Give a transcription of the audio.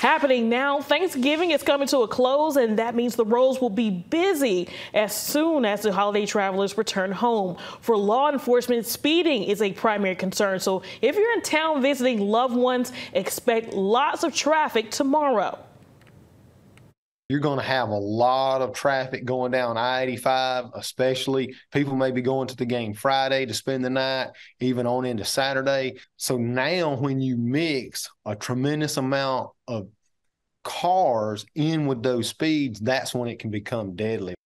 Happening now, Thanksgiving is coming to a close, and that means the roads will be busy as soon as the holiday travelers return home. For law enforcement, speeding is a primary concern. So if you're in town visiting loved ones, expect lots of traffic tomorrow. You're going to have a lot of traffic going down I-85, especially people may be going to the game Friday to spend the night, even on into Saturday. So now when you mix a tremendous amount of cars in with those speeds, that's when it can become deadly.